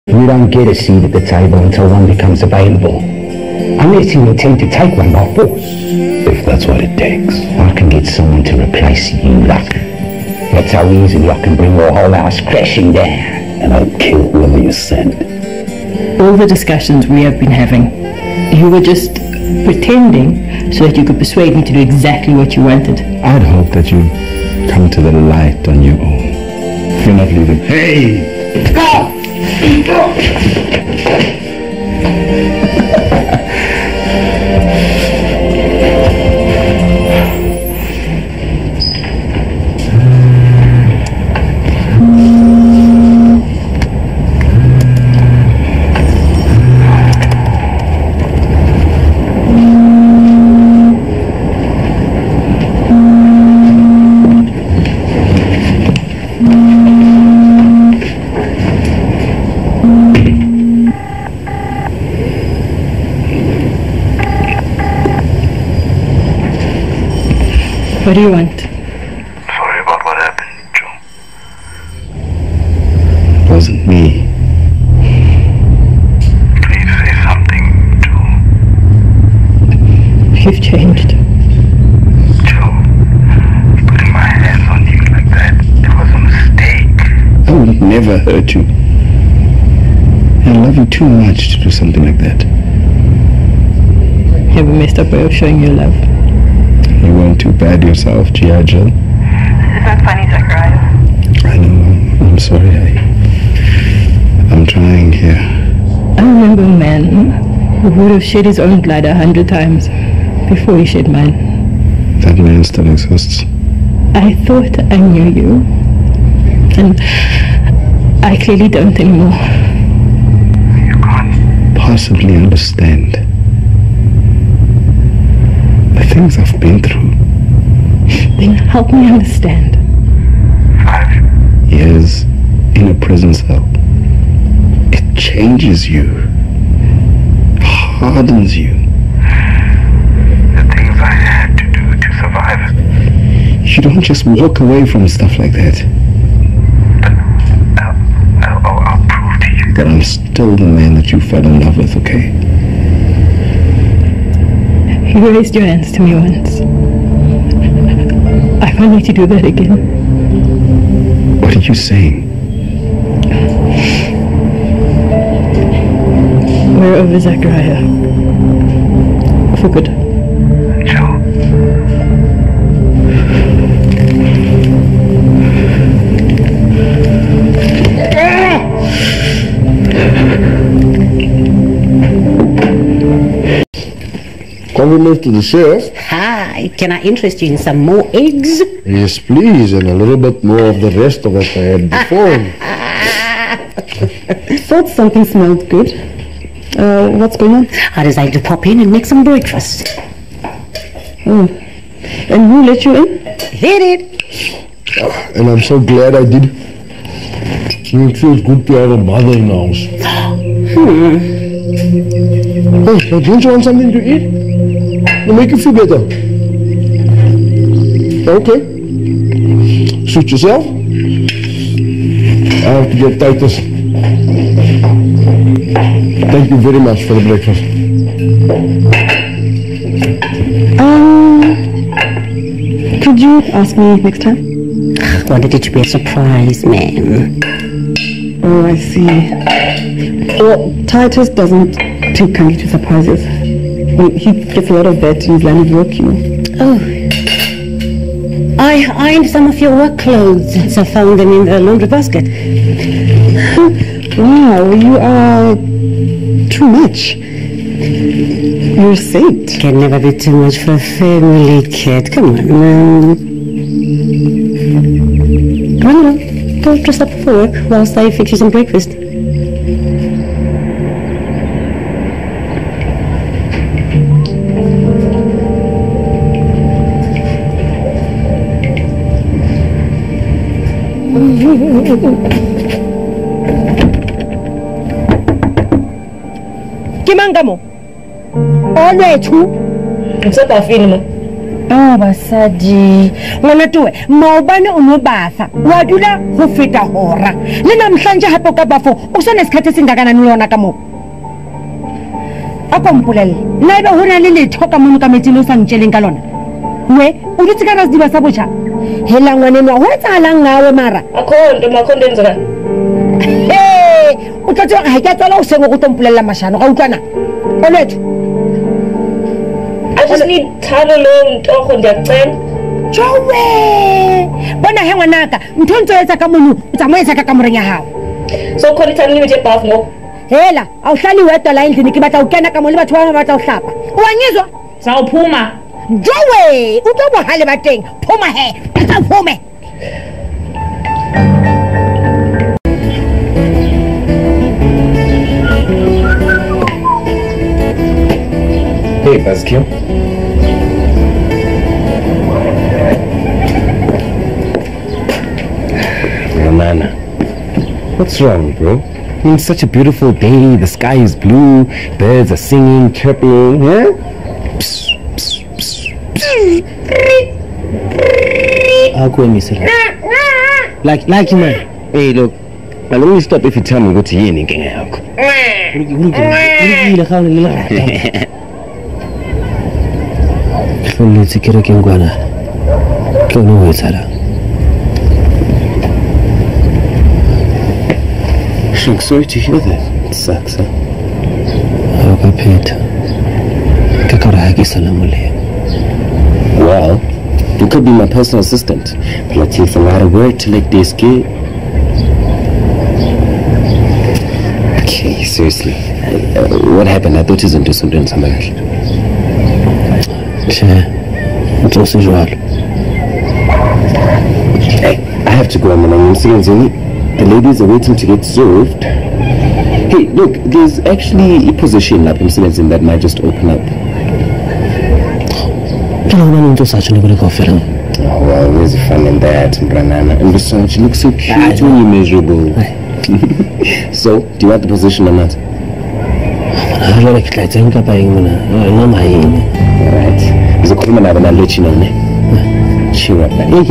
You don't get a seat at the table until one becomes available. Unless you intend to take one by force. If that's what it takes. I can get someone to replace you, Luck. That's how easily I can bring your whole house crashing down. And I'll kill whoever you send. All the discussions we have been having, you were just pretending so that you could persuade me to do exactly what you wanted. I'd hope that you'd come to the light on your own. If you're not leaving. Hey! What do you want? Sorry about what happened, Joe. It wasn't me. Please say something, Joe. You've changed. Joe, putting my hands on you like that, it was a mistake. I would never hurt you. I love you too much to do something like that. You have a messed up way of showing your love. You weren't too bad yourself, G.I. Joe. Is that funny, Zachariah? I know. I'm sorry. I'm trying here. I remember a man who would have shed his own blood 100 times before he shed mine. That man still exists. I thought I knew you, and I clearly don't anymore. You can't Possibly understand the things I've been through. Then help me understand. 5 Years in a prison cell. It changes you. Hardens you. the things I had to do to survive. You don't just walk away from stuff like that. I'll prove to you That I'm still the man that you fell in love with, okay? You raised your hands to me once. I want you to do that again. What are you saying? We're over, Zachariah. For good. Joe. Compliments to the chef. Hi, can I interest you in some more eggs? Yes, please, and a little bit more of the rest of what I had before. Thought something smelled good. What's going on? I decided to pop in and make some breakfast. Oh. And who let you in? Hit it! And I'm so glad I did. It feels good to have a mother in the house. Hey, don't you want something to eat? It'll make you feel better. Okay. Suit yourself. I have to get Titus. Thank you very much for the breakfast. Could you ask me next time? I wanted it to be a surprise, ma'am. Oh, I see. Well, Titus doesn't take kindly to surprises. He gets a lot of that in his line of work, you know. Oh. I ironed some of your work clothes, so I found them in the laundry basket. Wow, you are too much. You're a saint. Can never be too much for a family, kid. Come on, man. Run along. Go dress up for work whilst I fix you some breakfast. Kimangamo. Onwethu. Ngisebafini mo. Oh basadi ngwana towe maobane o no bafa wa dula go feta hora le namhlanje hape ka bafo o sone isikhathe singakana nilona ka mo akompulele na be hona le letho ka mono ka metsile o sa ntseleng ka lona we o ditse ka rasdiba sa botsha hela ngwane no ho etsalang ngawe mara makhonde nzira o tla tswa ha ke tswala o sengo go tompulella mashano ga utlwana o letho I just need time alone to ndiyacela jowe bona he ngwanaka ntho ntse etsa ka mono o tsamaisa ka kamoreng ya hao so khona time limit ebhafu ngo hela awuhlali wedwa la endlini ke batla ukena ka mo le batho ba batla uhlapa wangizwa sawuphuma jowe utobo hale bateng phuma he utaphume Hey, Buzzkill. Romana, what's wrong, bro? It's such a beautiful day, the sky is blue, birds are singing, chirping, huh? Psst, psst, psst, psst. I'll go and miss it. Like you, man. Hey, look, I'll only stop if you tell me what to hear. Let's get a kingwana. Go no way, Sarah. I'm sorry to hear that. It sucks, huh? Well, you could be my personal assistant, but it takes a lot of work to like this kid. Okay, seriously. What happened? I thought you were doing something else. It's also usual. Hey, I have to go. The ladies are waiting to get served. Hey, look, there's actually a position up in Silenzi that might just open up. Oh, well, there's fun in that, Branana. And besides, you look so cute when you're miserable. So, do you want the position or not? Alright. There's a comment and I'll let you know. Cheer up, man.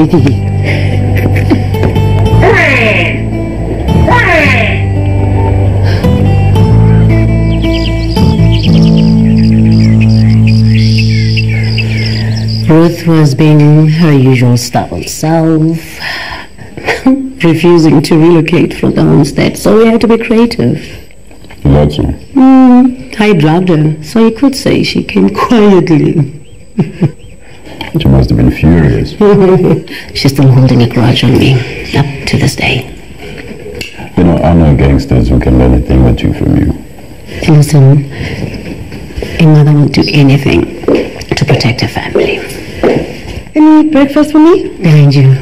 Ruth was being her usual stubborn self, refusing to relocate from the homestead, so we had to be creative. That's all. I drugged her, so you could say she came quietly. She must have been furious. She's still holding a grudge on me, up to this day. You know, I know gangsters who can learn a thing or two from you. Listen, a mother will do anything to protect her family. Any breakfast for me? Behind you.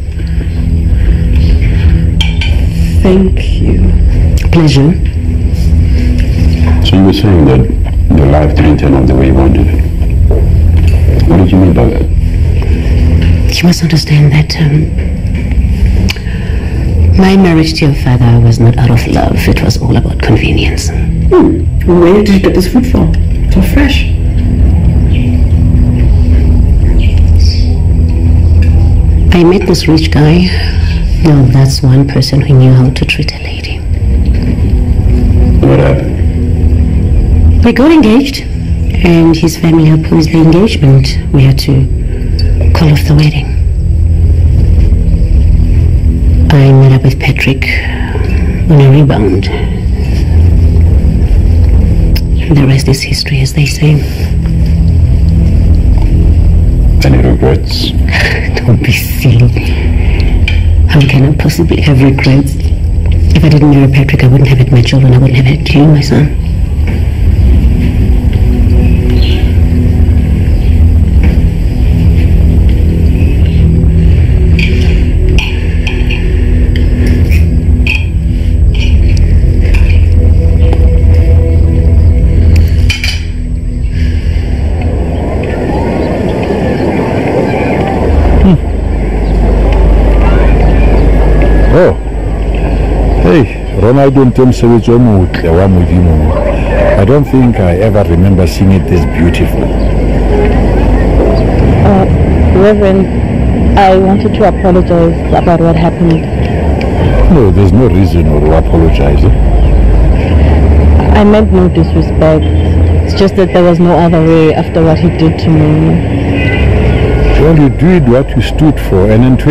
Thank you. Pleasure. So you were saying that your life didn't turn out the way you wanted it. What did you mean by that? You must understand that my marriage to your father was not out of love. It was all about convenience. Where did you get this food from? So fresh. I met this rich guy. Now that's one person who knew how to treat a lady. What happened? We got engaged, and his family opposed the engagement. We had to call off the wedding. I met up with Patrick on a rebound. The rest is history, as they say. Any regrets? Don't be silly. How can I possibly have regrets? If I didn't marry Patrick, I wouldn't have had my children. I wouldn't have had you, my son. Oh, hey, Ronaldo and Tim I don't think I ever remember seeing it this beautiful. Reverend, I wanted to apologize about what happened. No, there's no reason to apologize. I meant no disrespect. It's just that there was no other way after what he did to me. Well, you did what you stood for, and then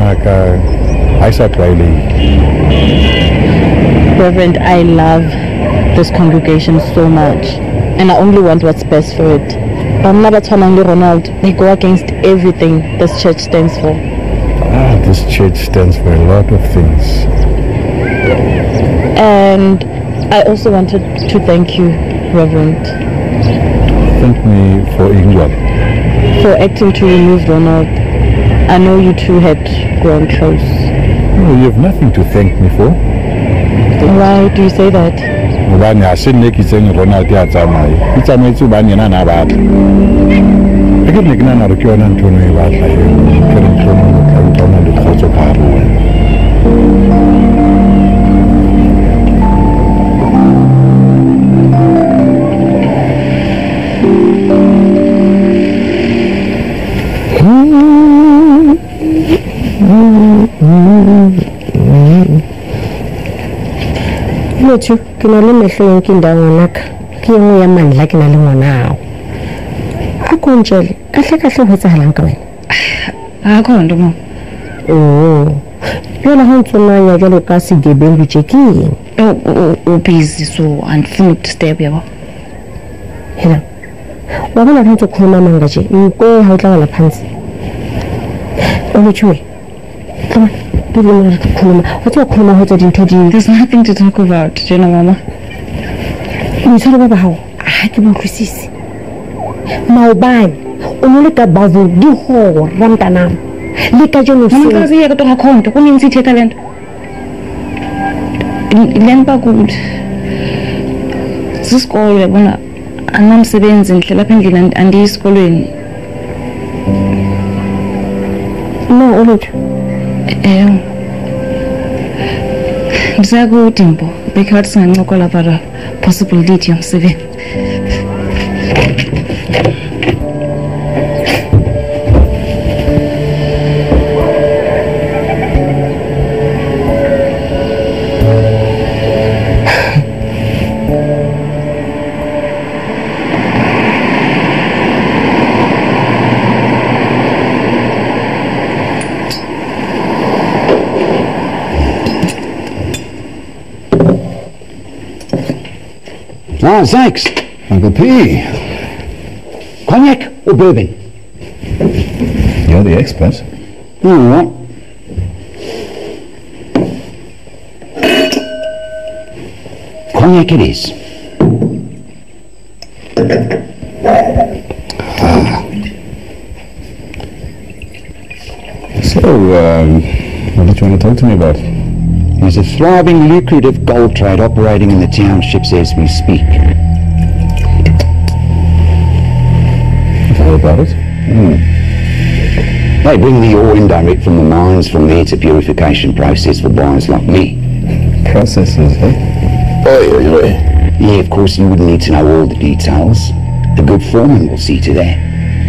Reverend, I love this congregation so much, and I only want what's best for it. Ronald, they go against everything this church stands for. This church stands for a lot of things. And I also wanted to thank you, Reverend. Thank me for England. For acting to remove Ronald. I know you two had grown close. No, you have nothing to thank me for. Why do you say that? Ronald Motho ke na le mehleng ke nda ngwanaka ke engwe ya mandla ke na le ngwanao a kontjele kahle ho tsahalang ka wena akho nto mo yona ho ntsonanya jalo ka sigebengu tjekeng busy so andifuni ukudisturb yabo hela wabona ukuthi ukhuluma manga nje ikwe hawuhlala phansi oluthwe come there's nothing to talk about, Jenna Mama. Maubani, unulika bavu diho ramtanam. Lika jono si. Mama kazi yako toka konto, kuni msiti talent. Lempa good. Siskolo yabona anamsebenzi ndlela phengile andi isikolweni. No, olutho. Ndisakudimbo bekhathi singancokola about possibility yomsebenzi. Ah, thanks, Uncle P. Cognac or bourbon? You're the expert. All right. Cognac it is. So, what did you want to talk to me about? There's a thriving, lucrative gold trade operating in the townships as we speak. How about it? They bring the ore in direct from the mines from there to purification process for buyers like me. Processes, eh? Yeah, of course you wouldn't need to know all the details. The good foreman will see to that.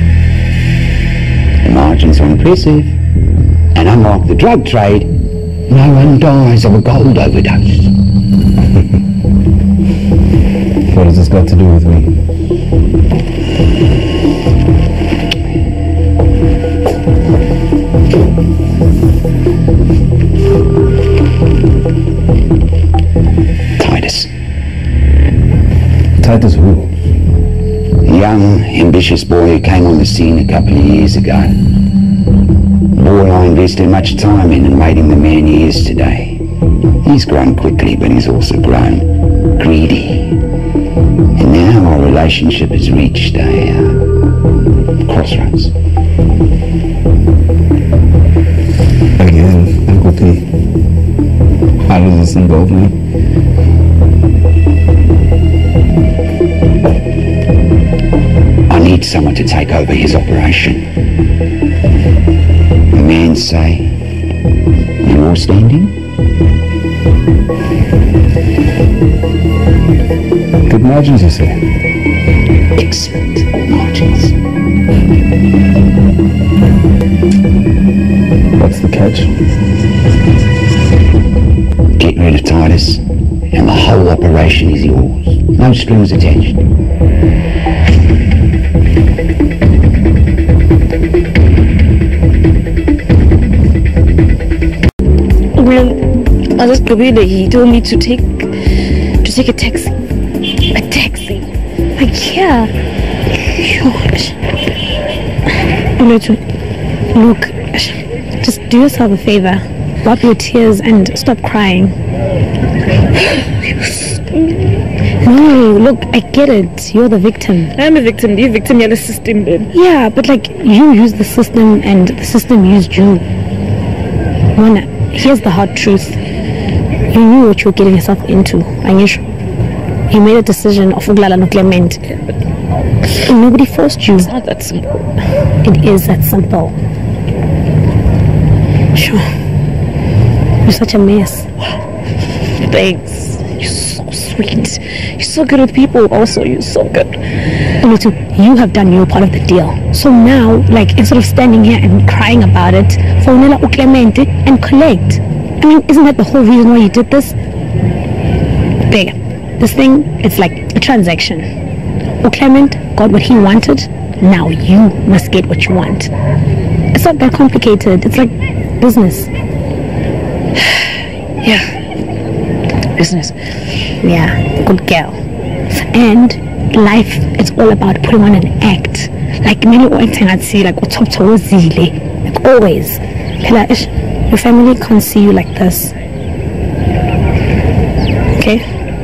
The margins are impressive. And unlike the drug trade, no one dies of a gold overdose. What has this got to do with me? Titus. Titus who? A young, ambitious boy who came on the scene a couple of years ago. Boy I invested much time in and made him the man he is today. He's grown quickly, but he's also grown greedy. And now our relationship has reached a crossroads. Again, Uncle P. How does this involve me? I need someone to take over his operation. The men say, you're standing? Good margins, you say? Excellent margins. catch. Get rid of Titus, and the whole operation is yours. No strings attached. Well, Alas Gabida, he told me to take a taxi. A taxi? Like, yeah. Look, just do yourself a favor. Wipe your tears and stop crying. No, look, I get it. You're the victim. I'm a victim. You're a victim. You're the system, babe. Yeah, but like, you used the system and the system used you. Mona, here's the hard truth. You knew what you were getting yourself into, Anisha. You made a decision of Uglala no Clement. Nobody forced you. It's not that simple. It is that simple. Sure. You're such a mess. Thanks. You're so sweet. You're so good with people also. You're so good. Me too. You have done your part of the deal. So now, like, instead of standing here and crying about it, Faunela Clemente and collect. I mean, isn't that the whole reason why you did this? There. This thing, it's like a transaction. Clement got what he wanted. Now you must get what you want. It's not that complicated. It's like business. Yeah. Business. Yeah. Good girl. And life, it's all about putting on an act. Like many acting I'd see, like like always. Your family can't see you like this. Okay?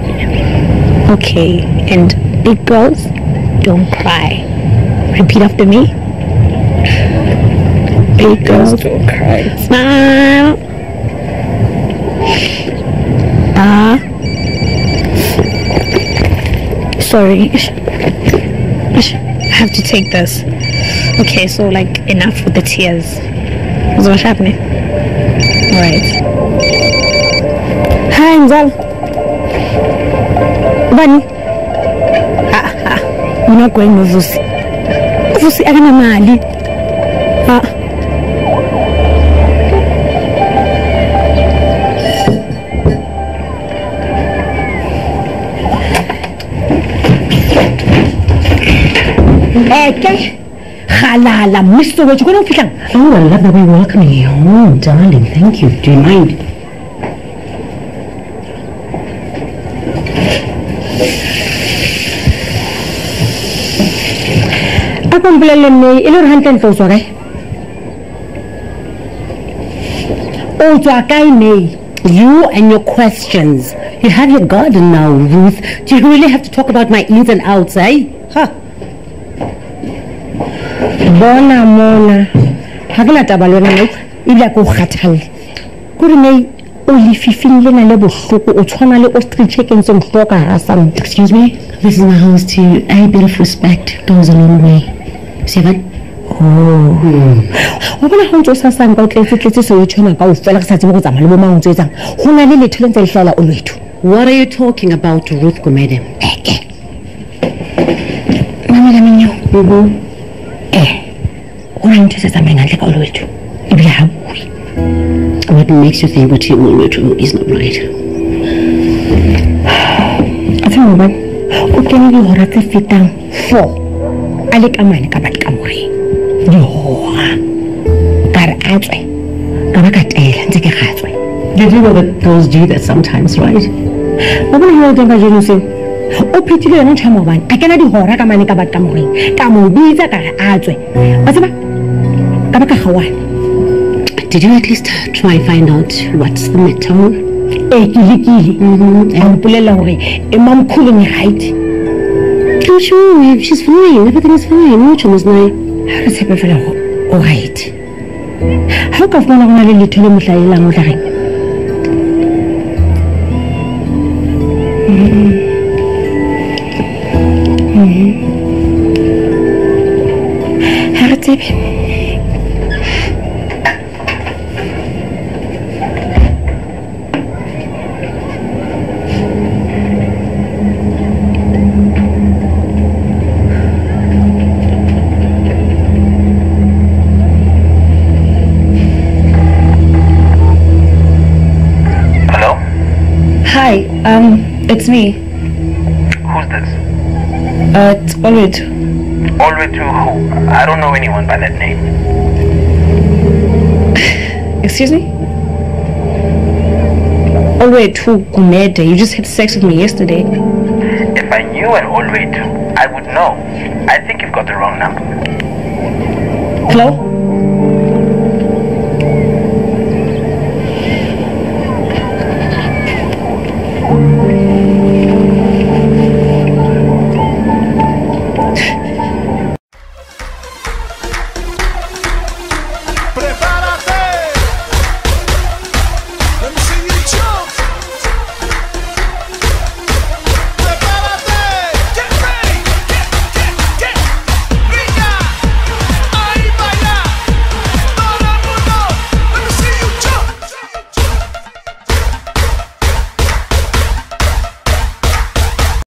Okay. And big girls, don't cry. Repeat after me. Big girls, don't cry. Smile. Sorry. I have to take this. Okay, so like enough with the tears. Is what's happening? Alright. Hi, Nzal. Bunny. You're not going with Vusi. Vusi, I don't know. Halala, Mr. What you going to Oh, I love that we're welcoming you home, darling. Thank you. Do you mind? You and your questions. You have your garden now, Ruth. Do you really have to talk about my ins and outs, eh? Huh? Bona mona. Hakela tabalona no. Ile go kgathalle. Kuri nei o lififing le na le bohloko o tshwana le ostrich chicken se mhloka ha some. Excuse me? This is my house too. A bit of respect goes a long way. See that? Oh. Wabona ho ntse sa sang ka tletse se o tshwana ka o fela sa tsebo go tsamaya le bo mang ntse tsang. Ho na le letho le ntse le hlala o lwethu. What are you talking about, Ruth Gumede? Mama la minyo. What makes you think what you want to do is not right? I think what can you do to fit down for? I like a man about Kamuri. Did you know that girls do that sometimes, right? What are you doing? O phitile no tshamo bana a kena di hora ka mane ka ba ka moreng ka mo bitsa ka a tswe ba tseba ka ba ka gawana. Did you at least try find out what's the matter? And pulela hore e mamkhulu ni right. Don't you worry, she's fine. Everything is fine. No chamos nai. Ha re tshepe fela ho o right. Ha ka fumana gona le letho le mohlaelang o tla reng? it's me. Who's this? It's Olwet. Olwet to who? I don't know anyone by that name. Excuse me? Olwet who, Gumede? You just had sex with me yesterday. If I knew an Olwet, I would know. I think you've got the wrong number. Hello?